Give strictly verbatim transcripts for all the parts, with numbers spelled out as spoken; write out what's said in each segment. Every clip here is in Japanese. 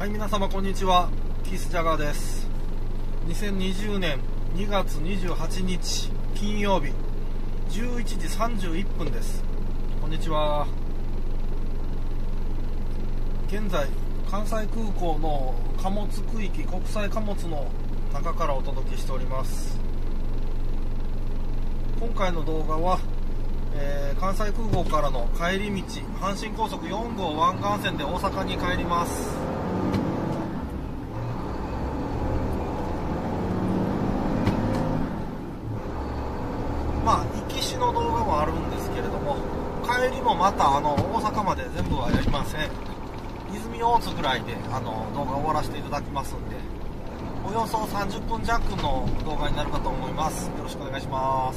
はい、皆様こんにちは。キース・ジャガーです。にせんにじゅうねんにがつにじゅうはちにち金曜日じゅういちじさんじゅういっぷんです。こんにちは。現在関西空港の貨物区域、国際貨物の中からお届けしております。今回の動画は、えー、関西空港からの帰り道、阪神高速よんごう湾岸線で大阪に帰ります。まあ行きしの動画もあるんですけれども、帰りもまたあの大阪まで全部はやりません。泉大津ぐらいであの動画を終わらせていただきますんで、およそさんじゅっぷんじゃくの動画になるかと思います。よろしくお願いします。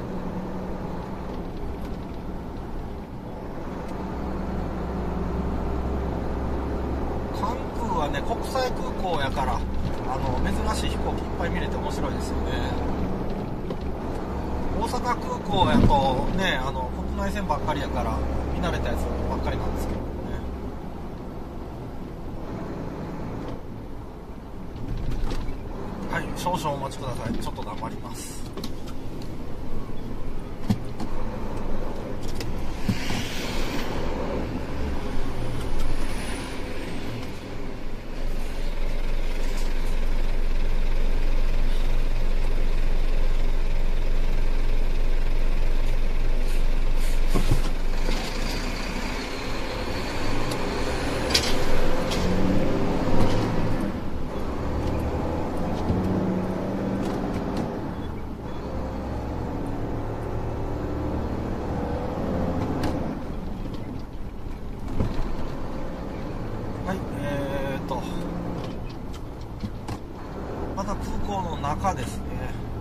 関空はね、国際空港やからあの珍しい飛行機いっぱい見れて面白いですよね。大阪空港やとね、あの国内線ばっかりやから見慣れたやつばっかりなんですけどね。はい、少々お待ちください。ちょっと黙ります。はい、えーとまた空港の中ですね。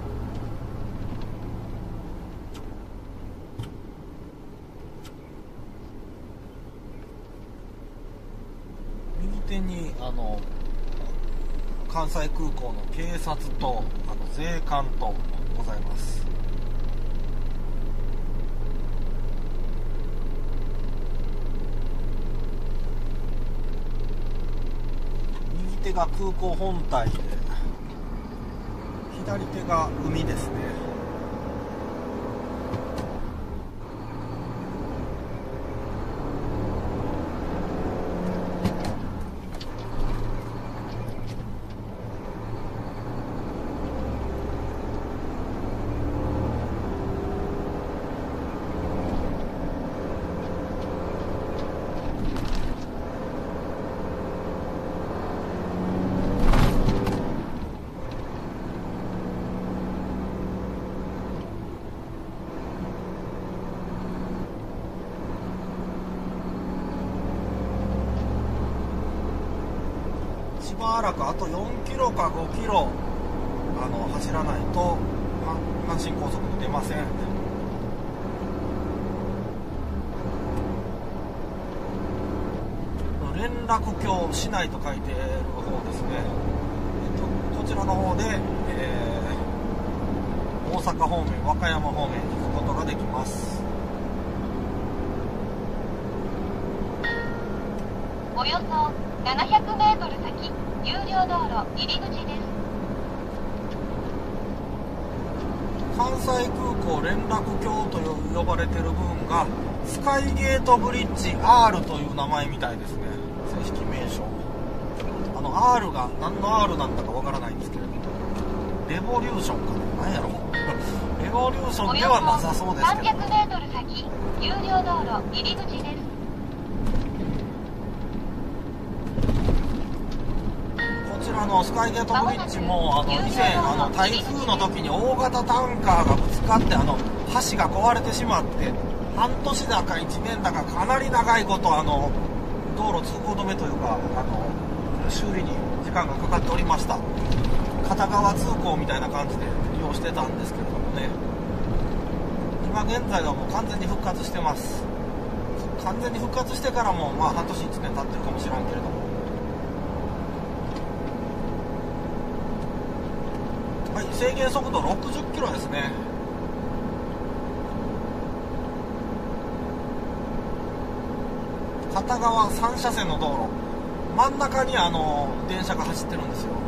右手にあの関西空港の警察とあの税関とございます。右手が空港本体で左手が海ですね。しばらくあとよんキロかごキロあの走らないと阪神高速に出ません。連絡橋市内と書いてる方ですね。えっと、こちらの方で、えー、大阪方面、和歌山方面に行くことができます。 およそななひゃくメートル先、有料道路入り口です。 関西空港連絡橋と呼ばれている部分がスカイゲートブリッジ アール という名前みたいですね。正式名称。あの R が何の R なんだかわからないんですけれども、レボリューションかな、何やろレボリューションではなさそうですけど、 さんびゃくメートル先、有料道路入り口です。 こちらのスカイゲートブリッジもあの以前あの台風の時に大型タンカーがぶつかってあの橋が壊れてしまって、半年だかいちねんだかかなり長いことあの道路通行止めというかあの修理に時間がかかっておりました。片側通行みたいな感じで利用してたんですけれどもね、今現在はもう完全に復活してます。完全に復活してからもまあ半年いちねん経ってるかもしれんけれども、はい、制限速度ろくじゅっキロですね。片側さん車線の道路、 真ん中にあの電車が走ってるんですよ。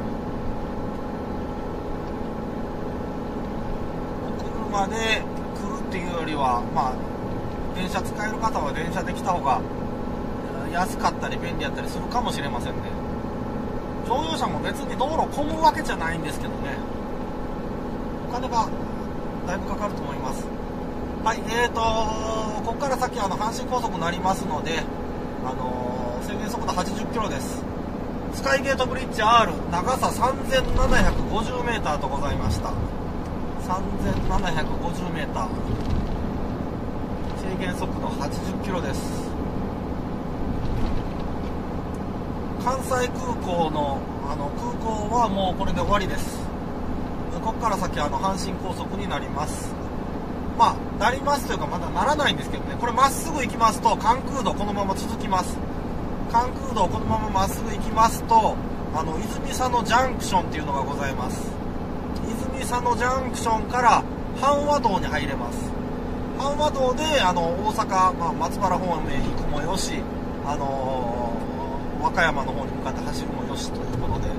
お車で来るっていうよりは、まあ電車使える方は電車で来た方が安かったり便利やったりするかもしれませんね。乗用車も別に道路混むわけじゃないんですけどね、お金がだいぶかかると思います。はい、えーとここから先あの阪神高速になりますので、あのー、制限速度はちじゅっキロです。スカイゲートブリッジ R 長さ さんぜんななひゃくごじゅうメーター とございました。さんぜんななひゃくごじゅうメーター、制限速度はちじゅっキロです。関西空港の、あの空港はもうこれで終わりです。ここから先あの阪神高速になります。まあなりますというかまだならないんですけどね、これまっすぐ行きますと関空道このまま続きます。関空道このまままっすぐ行きますと、あの泉佐野ジャンクションっていうのがございます。泉佐野ジャンクションから阪和道に入れます。阪和道であの大阪、まあ、松原方面行くもよし、あのー和歌山の方に向かって走るもよしということで、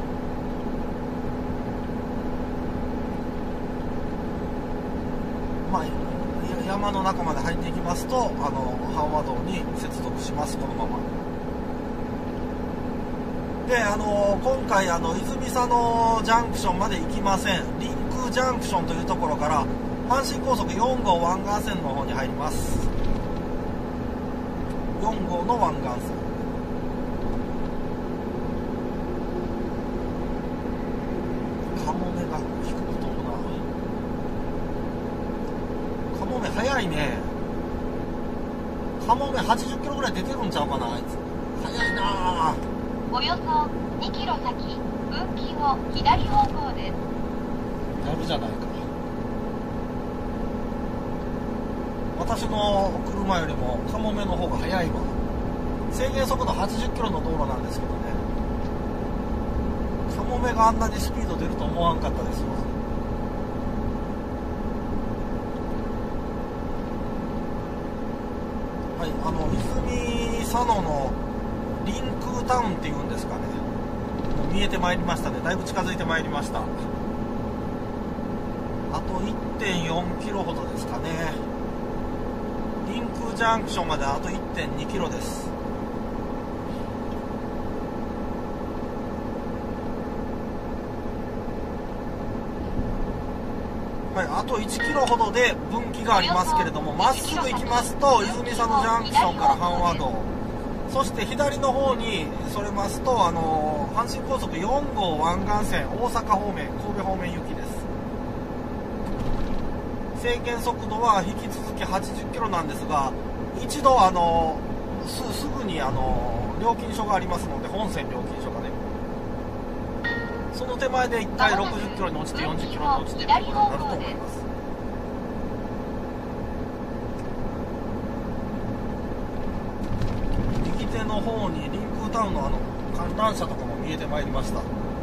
まあ、山の中まで入っていきますと、あの阪和道に接続します。このままで、あの今回あの泉佐野ジャンクションまで行きません。リンクジャンクションというところから阪神高速よん号湾岸線の方に入ります。よん号の湾岸線、カモメが低く飛ぶな。カモメ速いね。カモメはちじゅっキロぐらい出てるんちゃうかな、あいつ。速いな。 およそにキロ先、分岐を左方向です。 だいぶじゃないか。私の車よりもカモメの方が速いわ。制限速度はちじゅっキロの道路なんですけどね、カモメがあんなにスピード出ると思わんかったですわ。はい、あの泉佐野のリンクタウンっていうんですかね、もう見えてまいりましたね。だいぶ近づいてまいりました。あと いってんよんキロほどですかね。リンクジャンクションまであと いってんにキロです。はい、あといちキロほどで分岐がありますけれども、まっすぐ行きますと泉佐野ジャンクションから阪和道、そして左の方にそれますと、あの阪神高速よん号湾岸線大阪方面神戸方面行きです。制限速度は引き続きはちじゅっキロなんですが、一度あの す, すぐにあの料金所がありますので、本線料金所がね、その手前でいっかいろくじゅっキロに落ちてよんじゅっキロに落ちてということになると思います。右手の方にリンクタウンのあの観覧車とかも見えてまいりました。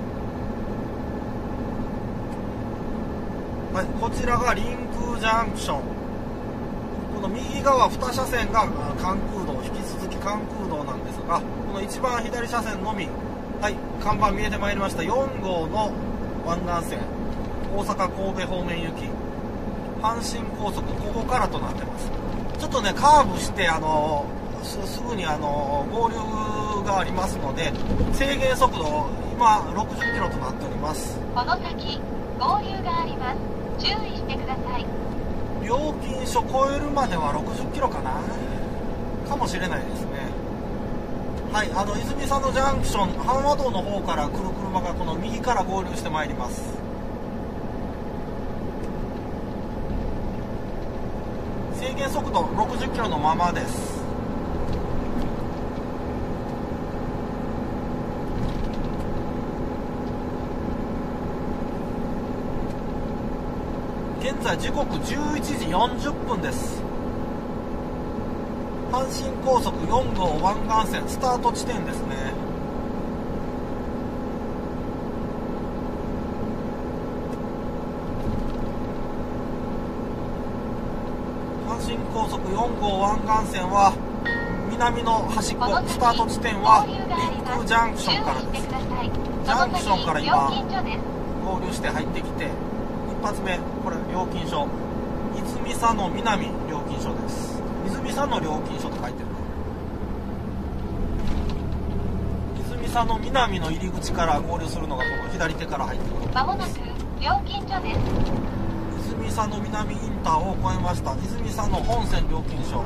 はい、こちらがリンクジャンクション。この右側に車線が関空道、引き続き関空道なんですが、この一番左車線のみ、はい、看板見えてまいりました。よん号の湾岸線大阪神戸方面行き阪神高速、ここからとなってます。ちょっとねカーブしてあの す, すぐにあの合流がありますので、制限速度今ろくじゅっキロとなっております。 この先合流があります。注意してください。 料金所越えるまではろくじゅっキロかな、かもしれないですね。はい、あの泉佐野ジャンクション阪和道の方から来る車がこの右から合流してまいります。制限速度ろくじゅっキロのままです。現在時刻じゅういちじよんじゅっぷんです。阪神高速よん号湾岸線スタート地点ですね。阪神高速よん号湾岸線は南南の端っこ、スタート地点はリンクジャンクションからです。ジャンクションから今合流して入ってきて、一発目これ料金所、泉佐野南料金所です。泉佐野料金所って書いてる。泉佐野南の入り口から合流するのがこの左手から入ってくる。 まもなく料金所です。 泉佐野南インターを越えました。泉佐野本線料金所。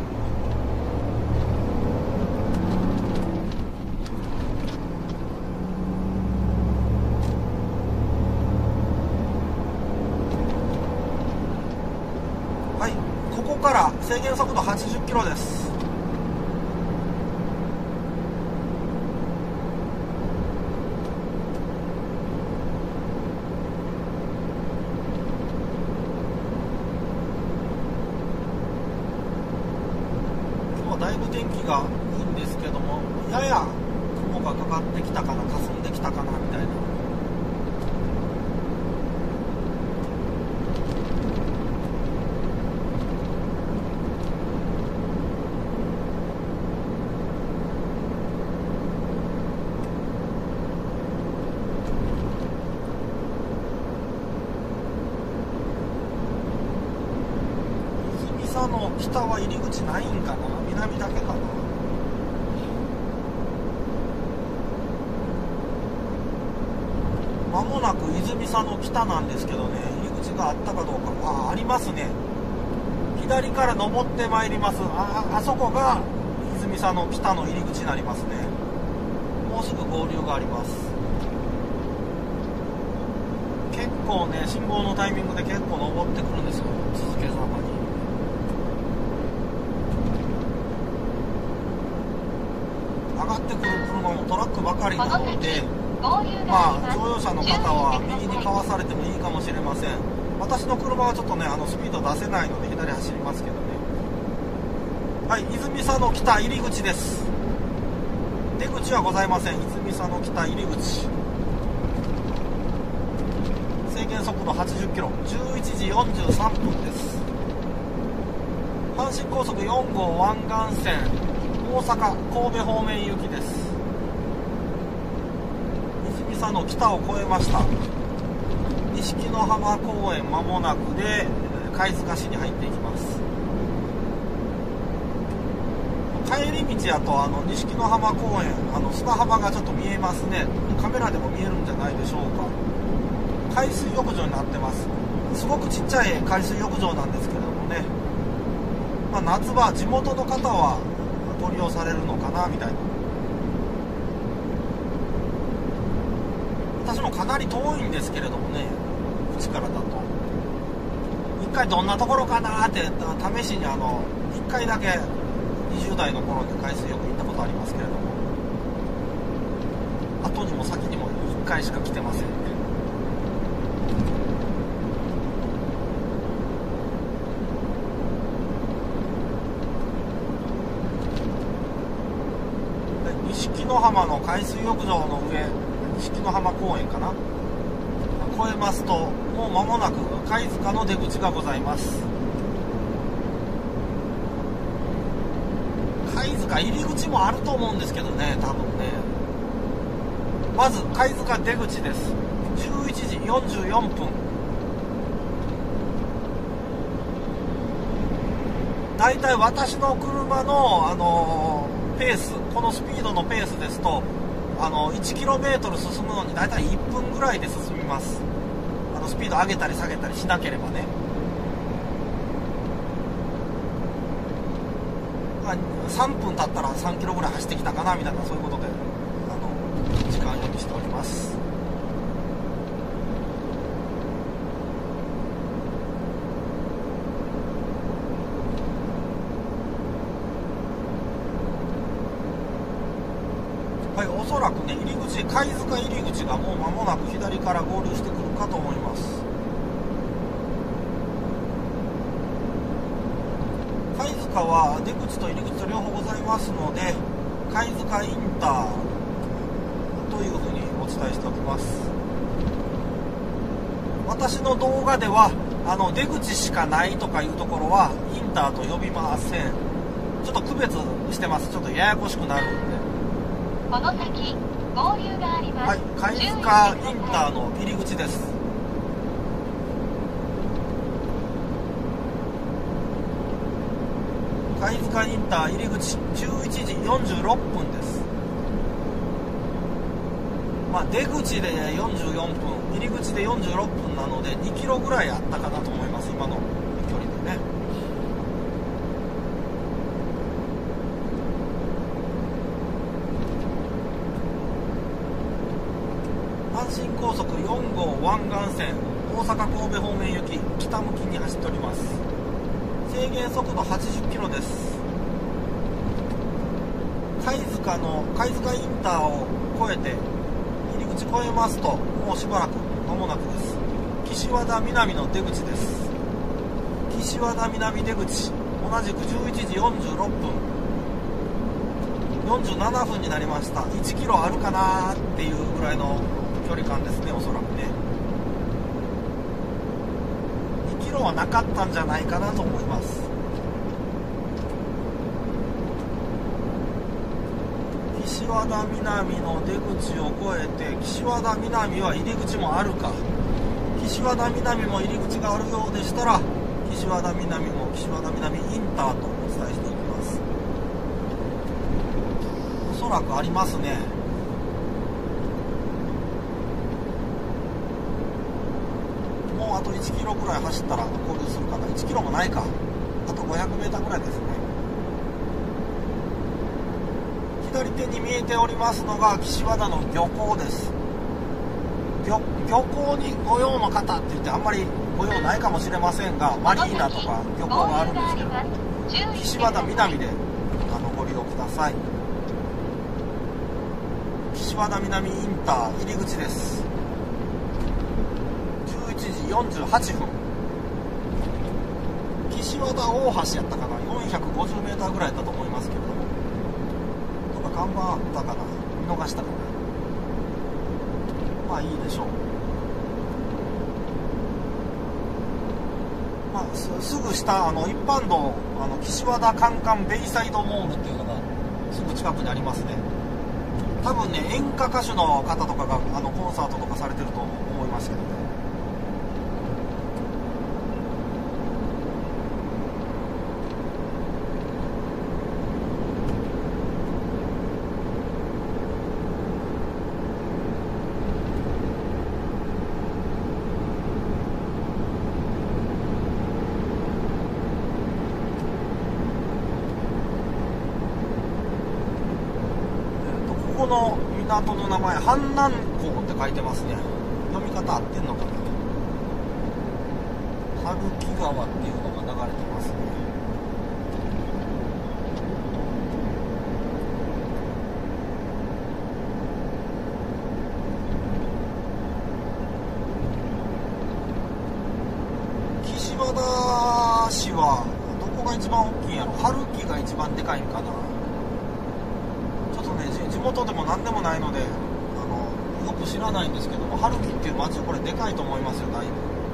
はい、ここから制限速度はちじゅっキロです。だいぶ天気がいいんですけども、やや雲がかかってきたかな、霞んできたかなみたいな。泉佐野北は入り口ないんかな、南だけかな。まもなく泉佐野北なんですけどね、入り口があったかどうか。あ、ありますね。左から登ってまいります。あ、あそこが泉佐野北の入り口になりますね。もうすぐ合流があります。結構ね、信号のタイミングで結構登ってくるんですよ、続けざまに。上がってくる車もトラックばかりなので、まあ乗用車の方は右にかわされてもいいかもしれません。私の車はちょっとね、あのスピード出せないので左走りますけどね。はい、泉佐野北入り口です。出口はございません。泉佐野北入り口、制限速度はちじゅっキロ、じゅういちじよんじゅうさんぷんです。阪神高速よん号湾岸線大阪神戸方面行きです。泉佐野北を越えました。錦の浜公園間もなくで貝塚市に入っていきます。帰り道やとあの錦の浜公園、あの砂浜がちょっと見えますね。カメラでも見えるんじゃないでしょうか。海水浴場になってます。すごくちっちゃい海水浴場なんですけれどもね、まあ、夏場地元の方はご利用されるのかなみたいな。私もかなり遠いんですけれどもね、うちからだと一回どんなところかなって試しにあのいっかいだけにじゅう代の頃に海水浴行ったことありますけれども、後にも先にもいっかいしか来てませんね。錦の浜の海水浴場の上、錦の浜公園かな、越えますともう間もなく貝塚の出口がございます。貝塚入り口もあると思うんですけどね、多分ね。まず貝塚出口です。じゅういちじよんじゅうよんぷん。だいたい私の車の、あのー、ペース、このスピードのペースですと、あの いちキロメートル 進むのにだいたいいっぷんぐらいで進みます。あのスピード上げたり下げたりしなければね。さんぷん経ったらさんキロぐらい走ってきたかなみたいな、そういうことであの時間読みしております。はい、おそらくね、入り口、貝塚入り口がもう間もなく左から合流してくるかと思います。貝塚は出口と入り口と両方ございますので、貝塚インターというふうにお伝えしておきます。私の動画ではあの出口しかないとかいうところはインターと呼びません。 ちょっと区別してます。ちょっとややこしくなるんで。 この先合流があります。 はい、貝塚インターの入り口です。貝塚インター入り口じゅういちじよんじゅうろっぷんです。まあ、出口でよんじゅうよんぷん、入り口でよんじゅうろっぷんなのでにキロぐらいあったかなと思います、今の距離でね。阪神高速よん号湾岸線大阪神戸方面行き北向きに走っております。制限速度はちじゅっキロです。貝塚の貝塚インターを越えて入り口越えますと、もうしばらく間もなくです。岸和田南の出口です。岸和田南出口、同じくじゅういちじよんじゅうろっぷん、よんじゅうななふんになりました。いちキロあるかなっていうぐらいの距離感ですね、おそらくね。にキロはなかったんじゃないかなと思います。岸和田南の出口を越えて、岸和田南は入り口もあるか。岸和田南も入り口があるようでしたら、岸和田南も岸和田南インターとお伝えしていきます。おそらくありますね。もうあといちキロぐらい走ったら合流するかな。いちキロもないか。あとごひゃくメーターぐらいですね。左手に見えておりますのが岸和田の漁港です。 漁, 漁港にご用の方って言ってあんまりご用ないかもしれませんが、マリーナとか漁港があるんですけど、岸和田南であのご利用ください。岸和田南インター入り口です。じゅういちじよんじゅうはっぷん。岸和田大橋やったかな。よんひゃくごじゅうメーターぐらいだったと思いますけれども、看板あったかな、見逃したかな。まあいいでしょう。まあ、す, すぐ下あの一般道あの岸和田カンカンベイサイドモールっていうのがすぐ近くにありますね。多分ね、演歌歌手の方とかがあのコンサートとかされてると思いますけどね。ここの港の名前、阪南港って書いてますね。読み方合ってんのかな。春木川っていうのが流れてますね。岸和田市はどこが一番大きいんやろ。春木が一番でかいんかな。地元でも何でもないのであのよく知らないんですけども、春木っていう町はこれでかいと思いますよ、だいぶ。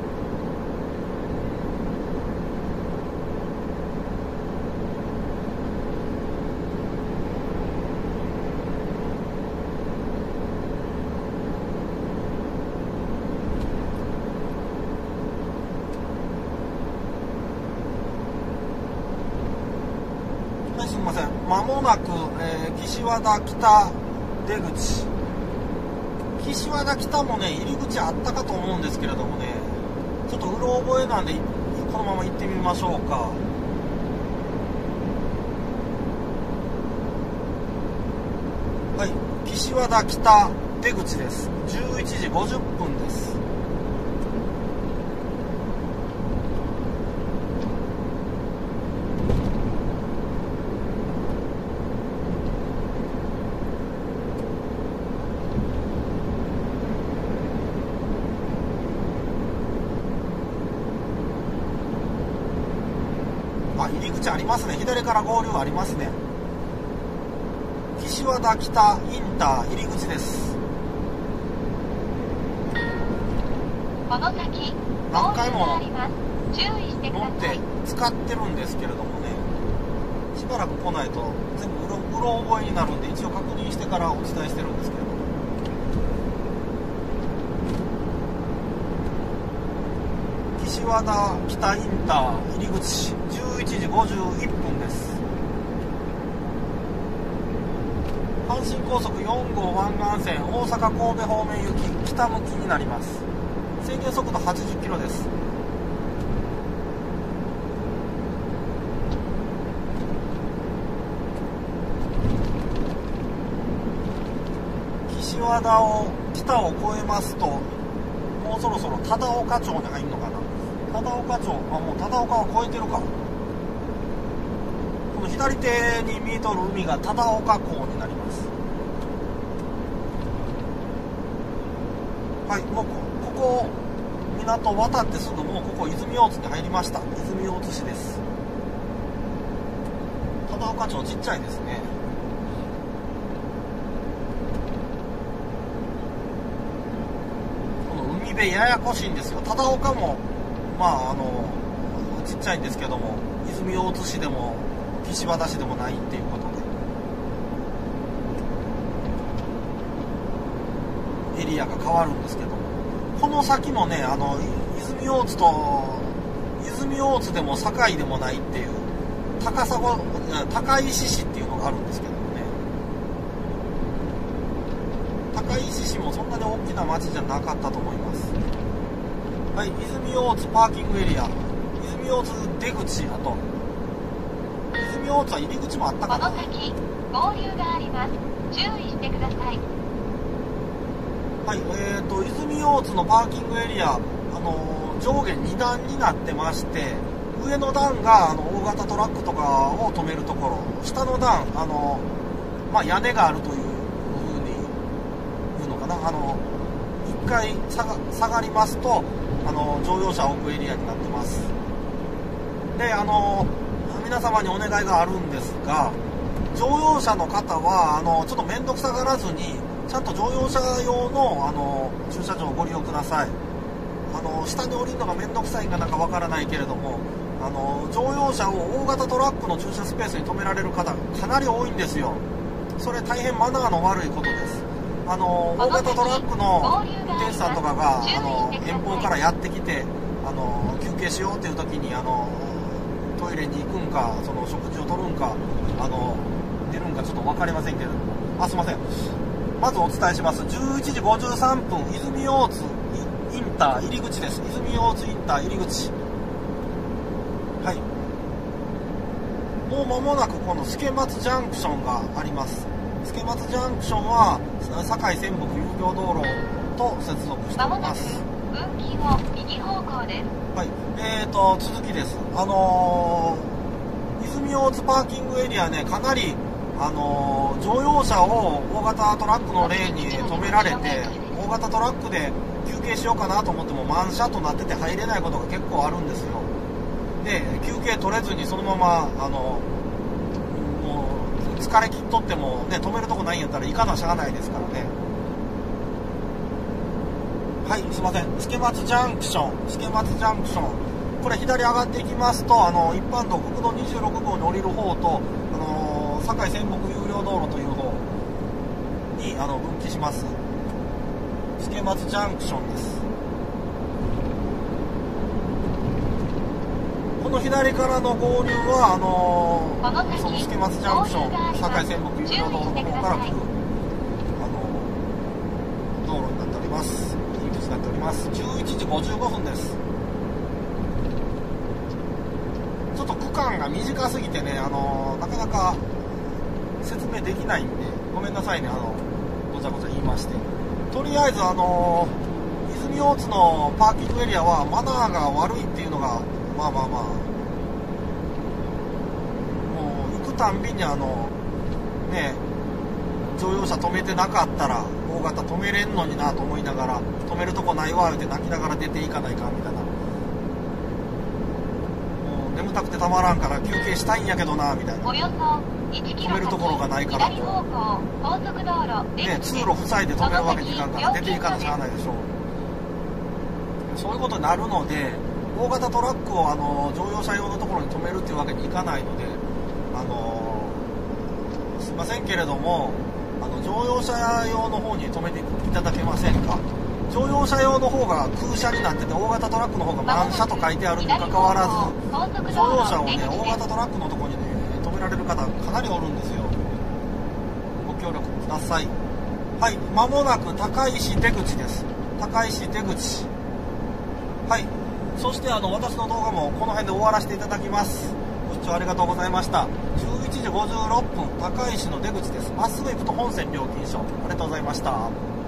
はい、すみません。まもなく、えー、岸和田北出口。岸和田北もね、入り口あったかと思うんですけれどもね、ちょっとうろ覚えなんでこのまま行ってみましょうか。はい、岸和田北出口です。じゅういちじごじゅっぷんです。入り口ありますね。左から合流ありますね。岸和田北インター入り口です。 この先何回も注意してくだ乗っさい。 て使ってるんですけれどもね、 しばらく来ないと全部うろうろ覚えになるんで、一応確認してからお伝えしてるんですけど、岸和田北インター入り口じゅういちじごじゅういっぷんです。阪神高速よん号湾岸線大阪神戸方面行き北向きになります。制限速度はちじゅっキロです。岸和田を北を越えますと、もうそろそろ忠岡町に入るのかな。忠岡町、あ、もう忠岡は越えてるか。この左手に見えとる海が忠岡港になります。はい、もうここ港渡ってすぐ、もうここ泉大津に入りました。泉大津市です。忠岡町ちっちゃいですね。この海辺ややこしいんですよ。忠岡もまああのちっちゃいんですけども、泉大津市でも岸和田市でもないっていうことでエリアが変わるんですけども、この先もね、あの泉大津と泉大津でも堺でもないっていう高砂高石市っていうのがあるんですけどもね、高石市もそんなに大きな町じゃなかったと思います。はい、泉大津パーキングエリア、泉大津出口、あと泉大津は入り口もあったかな。 この先合流があります。注意してください。 はい、えーと泉大津のパーキングエリア、あの上下に段になってまして、上の段があの大型トラックとかを止めるところ、下の段、あの、まあ、屋根があるというふうに言うのかな、あのいっかい下が、下がりますとあの乗用車を置くエリアになってます。で、あの皆様にお願いがあるんですが、乗用車の方はあのちょっと面倒くさがらずに、ちゃんと乗用車用の、あの駐車場をご利用ください。あの下に降りるのが面倒くさいかなんかわからないけれども、あの乗用車を大型トラックの駐車スペースに止められる方がかなり多いんですよ。それ大変マナーの悪いことです。あの大型トラックの運転手さんとかがあの遠方からやってきて、あの休憩しようっていう時に、あのトイレに行くんか、その食事をとるんか、あの出るんかちょっと分かりませんけれども、あ、すいません、まずお伝えします。じゅういちじごじゅうさんぷん、泉大津インター入り口です。泉大津インター入り口、はい、もう間もなくこの助松ジャンクションがあります。助松ジャンクションは堺泉北有料道路と接続しております。 分岐を右方向です。 はい、えーと続きです。あのー、泉大津パーキングエリアね、かなりあのー、乗用車を大型トラックのレーンに止められて、大型トラックで休憩しようかなと思っても満車となってて入れないことが結構あるんですよ。で、休憩取れずにそのままあのもう疲れ切っとってもね、止めるとこないんやったら行かなしゃあないですからね。はい、すいません、助松ジャンクション、助松ジャンクション、これ左上がっていきますと、あの一般道国道にじゅうろくごうに降りる方と、あの堺泉北有料道路という方にあの分岐します。助松ジャンクションです。この左からの合流はあのその助松ジャンクション、堺泉北有料道路の方から来るあの道路になっております。入り口になっております。じゅういちじごじゅうごふんです。ちょっと区間が短すぎてね、あのなかなか説明できないんでごめんなさいね、あのごちゃごちゃ言いまして。とりあえずあの泉大津のパーキングエリアはマナーが悪いっていうのがまあまあまあ、もう行くたんびにあのね、乗用車止めてなかったら大型止めれんのになと思いながら、止めるとこないわって泣きながら出ていかないかみたいな、もう眠たくてたまらんから休憩したいんやけどなみたいな、 およそいちキロ止めるところがないから左方向高速道路ね、通路塞いで止めるわけにいかんから出ていかなしゃあないでしょう。そういうことになるので、大型トラックをあの乗用車用のところに止めるっていうわけにいかないので、 あのー、すいませんけれども、あの乗用車用の方に止めていただけませんか。乗用車用の方が空車になってて、大型トラックの方が満車と書いてあるにもかかわらず、乗用車をね、大型トラックのところにね、止められる方かなりおるんですよ。ご協力ください。はい、まもなく高石出口です。高石出口。はい、そしてあの私の動画もこの辺で終わらせていただきます。ご視聴ありがとうございました。じゅういちじごじゅうろっぷん、高石の出口です。まっすぐ行くと本線料金所。ありがとうございました。